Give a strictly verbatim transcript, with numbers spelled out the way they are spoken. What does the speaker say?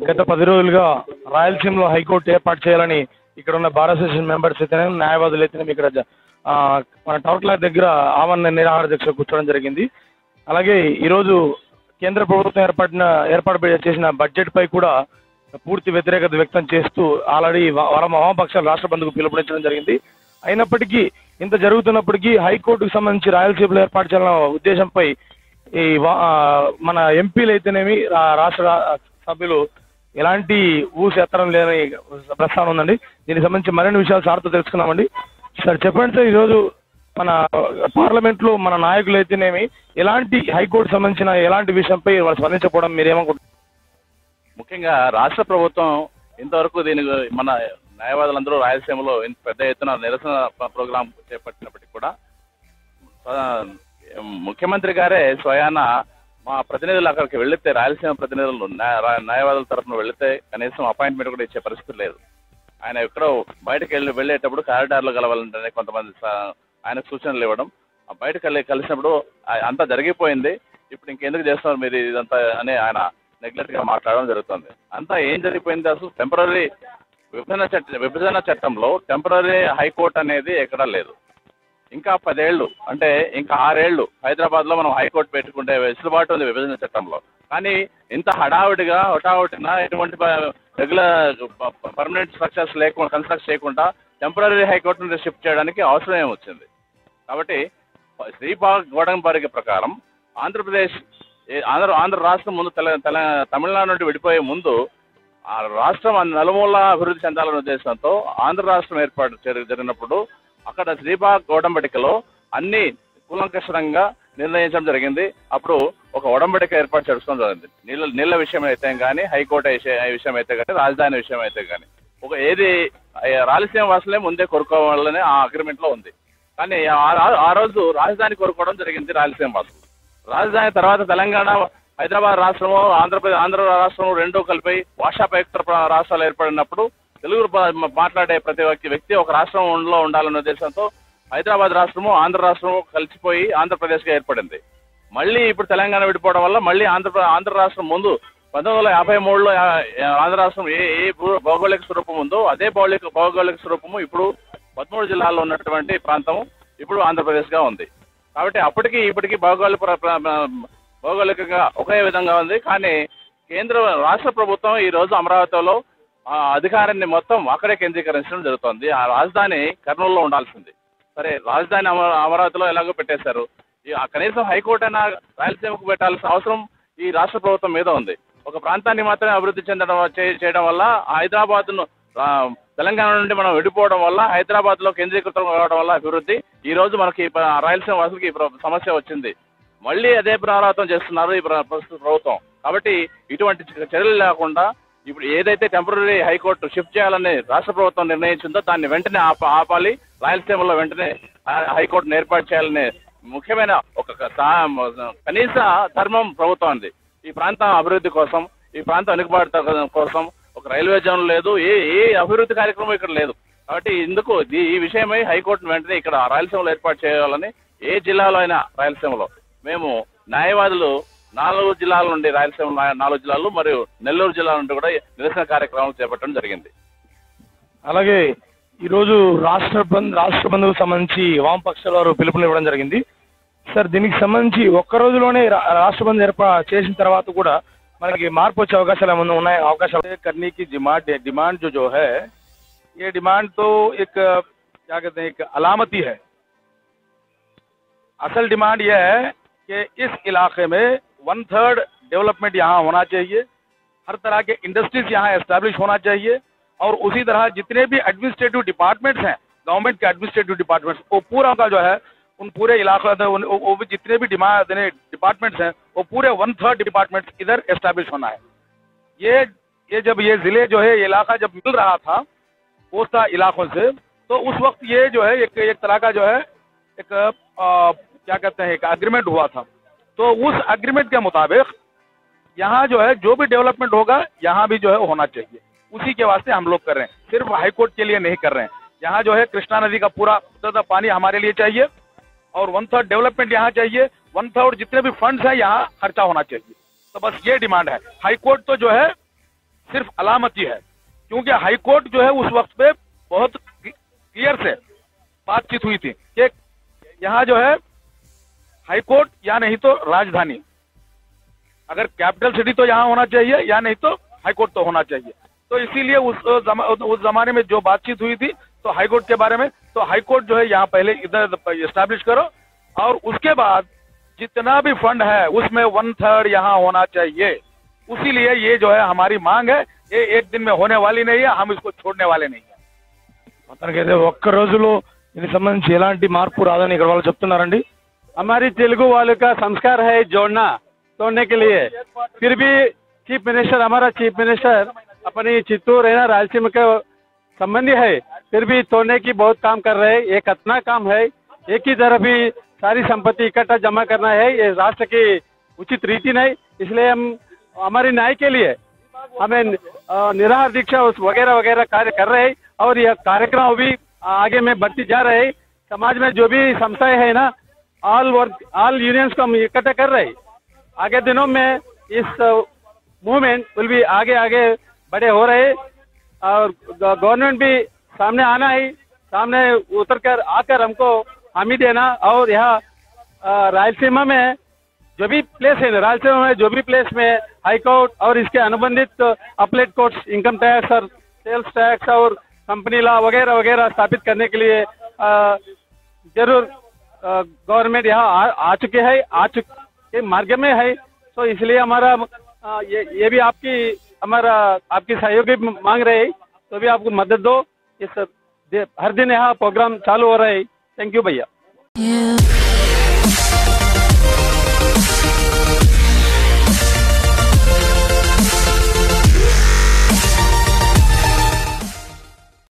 గత పది రోజులుగా రాయలసీమలో హైకోర్టు ఏర్పాటు చేయాలని ఇక్కడ ఉన్న బార్ అసోసియేషన్ మెంబర్స్ అయితేనే న్యాయవాదులు అయితేనే ఇక్కడ మన టవర్ క్లాక్ దగ్గర ఆవరణ నిరాహార దీక్ష కూర్చోవడం జరిగింది. అలాగే ఈరోజు కేంద్ర ప్రభుత్వం ఏర్పడిన ఏర్పాటు చేసిన బడ్జెట్ పై కూడా పూర్తి వ్యతిరేకత వ్యక్తం చేస్తూ ఆల్రెడీ వామపక్షాలు రాష్ట్ర బంధుకు పిలుపునిచ్చడం జరిగింది. అయినప్పటికీ ఇంత జరుగుతున్నప్పటికీ హైకోర్టుకు సంబంధించి రాయలసీమలో ఏర్పాటు చేయాలన్న ఉద్దేశంపై ఈ మన ఎంపీలు అయితేనేమి రాష్ట్ర సభ్యులు ఎలాంటి ఊసి ఎత్తడం లేని ప్రస్తావన ఉందండి. దీనికి సంబంధించి మరిన్ని విషయాలు సార్తో తెలుసుకున్నామండి. సార్ చెప్పండి సార్, ఈరోజు మన పార్లమెంట్ లో మన నాయకులు అయితేనేమి ఎలాంటి హైకోర్టు సంబంధించిన ఎలాంటి విషయంపై వాళ్ళు స్పందించకపోవడం మీరేమనుకుంటున్నారు? ముఖ్యంగా రాష్ట్ర ప్రభుత్వం ఇంతవరకు దీని మన న్యాయవాదులందరూ రాయలసీమలో పెద్ద ఎత్తున నిరసన ప్రోగ్రాం చేపట్టినప్పటికీ కూడా ముఖ్యమంత్రి గారే స్వయాన మా ప్రతినిధులు అక్కడికి వెళితే రాయలసీమ ప్రతినిధులు న్యాయవాదుల తరఫున వెళితే కనీసం అపాయింట్మెంట్ కూడా ఇచ్చే పరిస్థితి లేదు. ఆయన ఎక్కడో బయటకు వెళ్ళి వెళ్ళేటప్పుడు కారిడార్లో కలవాలంటే కొంతమంది ఆయనకు సూచనలు ఇవ్వడం, బయటకు వెళ్ళి కలిసినప్పుడు అంతా జరిగిపోయింది, ఇప్పుడు ఇంకెందుకు చేస్తున్నారు మీరు ఇదంతా అని ఆయన నెగ్లెక్ట్ గా మాట్లాడడం జరుగుతుంది. అంతా ఏం జరిగిపోయింది? అసలు టెంపరీ విభజన చట్ట విభజన చట్టంలో టెంపరీ హైకోర్టు అనేది ఎక్కడా లేదు. ఇంకా పదేళ్లు అంటే ఇంకా ఆరేళ్లు హైదరాబాద్ లో మనం హైకోర్టు పెట్టుకుంటే వెసులుబాటు ఉంది విభజన చట్టంలో. కానీ ఇంత హడావుడిగా హుటాహుటిన ఎటువంటి రెగ్యులర్ పర్మనెంట్ స్ట్రక్చర్స్ లేకుండా కన్స్ట్రక్ట్ చేయకుండా టెంపరీ హైకోర్టును షిఫ్ట్ చేయడానికి అవసరం ఏమొచ్చింది? కాబట్టి శ్రీపాద్ గోడంబర్గ్ ప్రకారం ఆంధ్రప్రదేశ్ ఆంధ్ర ఆంధ్ర రాష్ట్రం ముందు తెల తెల తమిళనాడు నుండి విడిపోయే ముందు ఆ రాష్ట్రం నలుమూల అభివృద్ధి చెందాలనే ఉద్దేశంతో ఆంధ్ర రాష్ట్రం ఏర్పాటు జరిగినప్పుడు అక్కడ శ్రీపాద్ గోడంబడికలో అన్ని కూలంకషంగా నిర్ణయించడం జరిగింది. అప్పుడు ఒక ఒడంబడిక ఏర్పాటు చేసుకోవడం జరిగింది. నీళ్ళ నీళ్ళ విషయం అయితే కానీ, హైకోర్టు విషయం అయితే కానీ, రాజధాని విషయం అయితే కానీ, ఒక ఏది రాయలసీమ వాసులే ముందే కోరుకోవాలని ఆ అగ్రిమెంట్ లో ఉంది. కానీ ఆ రోజు రాజధాని కోరుకోవడం జరిగింది రాయలసీమ వాసులు. రాజధాని తర్వాత తెలంగాణ, హైదరాబాద్ రాష్ట్రము, ఆంధ్రప్రదేశ్ ఆంధ్ర రాష్ట్రము రెండూ కలిపి భాషాపయుక్త రాష్ట్రాలు ఏర్పడినప్పుడు తెలుగు మాట్లాడే ప్రతి ఒక్క వ్యక్తి ఒక రాష్ట్రంలో ఉండాలనే ఉద్దేశంతో హైదరాబాద్ రాష్ట్రము ఆంధ్ర రాష్ట్రము కలిసిపోయి ఆంధ్రప్రదేశ్గా ఏర్పడింది. మళ్ళీ ఇప్పుడు తెలంగాణ విడిపోవడం వల్ల మళ్ళీ ఆంధ్ర ఆంధ్ర రాష్ట్రం ముందు పంతొమ్మిది వందల యాభై మూడులో ఆంధ్ర రాష్ట్రం ఏ ఏ భౌగోళిక స్వరూపం ఉందో అదే భౌగోళిక భౌగోళిక స్వరూపము ఇప్పుడు పదమూడు జిల్లాల్లో ఉన్నటువంటి ప్రాంతం ఇప్పుడు ఆంధ్రప్రదేశ్గా ఉంది. కాబట్టి అప్పటికి ఇప్పటికీ భౌగోళిక భౌగోళికంగా ఒకే విధంగా ఉంది. కానీ కేంద్ర రాష్ట్ర ప్రభుత్వం ఈ రోజు అమరావతిలో అధికారాన్ని మొత్తం అక్కడే కేంద్రీకరించడం జరుగుతుంది. ఆ రాజధాని కర్నూలులో ఉండాల్సింది. సరే, రాజధాని అమరావతిలో ఎలాగో పెట్టేశారు. కనీసం హైకోర్టు అయినా రాయలసీమకు పెట్టాల్సిన అవసరం ఈ రాష్ట్ర ప్రభుత్వం మీద ఉంది. ఒక ప్రాంతాన్ని మాత్రమే అభివృద్ధి చెందడం చేయడం వల్ల హైదరాబాద్ ను తెలంగాణ నుండి మనం విడిపోవడం వల్ల హైదరాబాద్ లో కేంద్రీకృతం కావడం వల్ల అభివృద్ధి ఈ రోజు మనకి రాయలసీమ వాసులకి సమస్య వచ్చింది. మళ్ళీ అదే పునరావృతం చేస్తున్నారు ఈ ప్రస్తుత ప్రభుత్వం. కాబట్టి ఇటువంటి చర్యలు లేకుండా ఇప్పుడు ఏదైతే టెంపరీ హైకోర్టు షిఫ్ట్ చేయాలని రాష్ట్ర ప్రభుత్వం నిర్ణయించిందో దాన్ని వెంటనే ఆప ఆపాలి రాయలసీమలో వెంటనే హైకోర్టును ఏర్పాటు చేయాలనే ముఖ్యమైన ఒక కనీస ధర్మం ప్రభుత్వం ఉంది. ఈ ప్రాంతం అభివృద్ధి కోసం, ఈ ప్రాంతం వెనుకబాటు కోసం ఒక రైల్వే జోన్ లేదు, ఏ ఏ అభివృద్ధి కార్యక్రమం ఇక్కడ లేదు. కాబట్టి ఇందుకు ఈ విషయమై హైకోర్టును వెంటనే ఇక్కడ రాయలసీమలో ఏర్పాటు చేయాలని ఏ జిల్లాలో అయినా రాయలసీమలో మేము న్యాయవాదులు నాలుగు జిల్లాల నుండి రాయలసీమ నాలుగు జిల్లాలు మరియు నెల్లూరు జిల్లా నుండి కూడా నిరసన కార్యక్రమం చేపట్టడం జరిగింది. అలాగే ఈరోజు రాష్ట్ర బంద్ రాష్ట్ర బంధుకు సంబంధించి వామపక్షాల వారు పిలుపునివ్వడం జరిగింది. సార్, దీనికి సంబంధించి ఒక్క రోజులోనే రాష్ట్ర బంద్ ఏర్పా చేసిన తర్వాత కూడా మనకి మార్పు వచ్చే అవకాశాలు ఏమైనా ఉన్నాయి? అవకాశాలు करने की डिमांड डिमांड जो जो है ये डिमांड तो एक क्या कहते हैं एक अलामती है. असल डिमांड यह है कि इस इलाके में वन थर्ड डेवलपमेंट यहाँ होना चाहिए, हर तरह के इंडस्ट्रीज यहाँ एस्टैब्लिश होना चाहिए और उसी तरह जितने भी एडमिनिस्ट्रेटिव डिपार्टमेंट्स हैं गवर्नमेंट के एडमिनिस्ट्रेटिव डिपार्टमेंट्स वो पूरा का जो है उन पूरे इलाका वो भी जितने भी डिपार्टमेंट्स हैं वो पूरे वन थर्ड डिपार्टमेंट्स इधर एस्टैब्लिश होना है. ये ये जब ये जिले जो है इलाका जब मिल रहा था कोस्ता इलाकों से तो उस वक्त ये जो है एक एक तरह का जो है एक आ, क्या कहते हैं एक एग्रीमेंट हुआ था. तो उस एग्रीमेंट के मुताबिक यहाँ जो है जो भी डेवलपमेंट होगा यहाँ भी जो है होना चाहिए. उसी के वास्ते हम लोग कर रहे हैं, सिर्फ हाईकोर्ट के लिए नहीं कर रहे हैं. यहाँ जो है कृष्णा नदी का पूरा पानी हमारे लिए चाहिए और वन थर्ड डेवलपमेंट यहाँ चाहिए, वन थर्ड जितने भी फंड्स हैं यहाँ खर्चा होना चाहिए. तो बस ये डिमांड है. हाईकोर्ट तो जो है सिर्फ अलामती है, क्योंकि हाई कोर्ट जो है उस वक्त पे बहुत क्लियर से बातचीत हुई थी कि यहाँ जो है हाई कोर्ट या नहीं तो राजधानी, अगर कैपिटल सिटी तो यहाँ होना चाहिए या नहीं तो हाई कोर्ट तो होना चाहिए। तो इसीलिए उस जमा, उस जमाने में जो बातचीत हुई थी तो हाई कोर्ट के बारे में, तो हाई कोर्ट जो है यहाँ पहले इधर एस्टैब्लिश करो और उसके बाद जितना भी फंड है उसमें वन थर्ड यहाँ होना चाहिए। उसीलिए ये जो है हमारी मांग है, ये एक दिन में होने वाली नहीं है, हम इसको छोड़ने वाले नहीं है। మొత్తానికైతే ఒక్క రోజులో దీనికి సంబంధించి ఎలాంటి మార్పు రాదని ఇక్కడ వాళ్ళు చెప్తున్నారండి। हमारी तेलुगु वालों का संस्कार है जोड़ना तोड़ने के लिए, फिर भी चीफ मिनिस्टर हमारा चीफ मिनिस्टर अपनी चित्तूर है ना रायलसीमा के संबंधी है, फिर भी तोड़ने की बहुत काम कर रहे हैं। ये कितना काम है, एक ही तरफ ही सारी संपत्ति इकट्ठा जमा करना है, ये राष्ट्र की उचित रीति नहीं। इसलिए हम हमारी न्याय के लिए हमें निराहार दीक्षा वगैरह वगैरह कार्य कर रहे हैं और यह कार्यक्रम भी आगे में बढ़ती जा रहे हैं। समाज में जो भी संस्थाएं है ना, ऑल वर्क ऑल यूनियंस को हम इकट्ठा कर रहे हैं। आगे दिनों में इस मूवमेंट विल भी आगे आगे बड़े हो रहे और गवर्नमेंट भी सामने आना है, सामने उतर कर आकर हमको हामी देना। और यहाँ रायलसीमा में जो भी प्लेस है, रायलसीमा में जो भी प्लेस में हाई कोर्ट और इसके अनुबंधित अपलेट कोर्ट्स, इनकम टैक्स और सेल्स टैक्स और कंपनी लॉ वगैरह वगैरह स्थापित करने के लिए जरूर गवर्नमेंट यहाँ आ, आ चुके हैं, आ चुके मार्ग में है। तो इसलिए हमारा आ, ये ये भी आपकी हमारा आपकी सहयोग भी मांग रहे हैं, तो भी आपको मदद दो। इस हर दिन यहाँ प्रोग्राम चालू हो रहा है। थैंक यू भैया।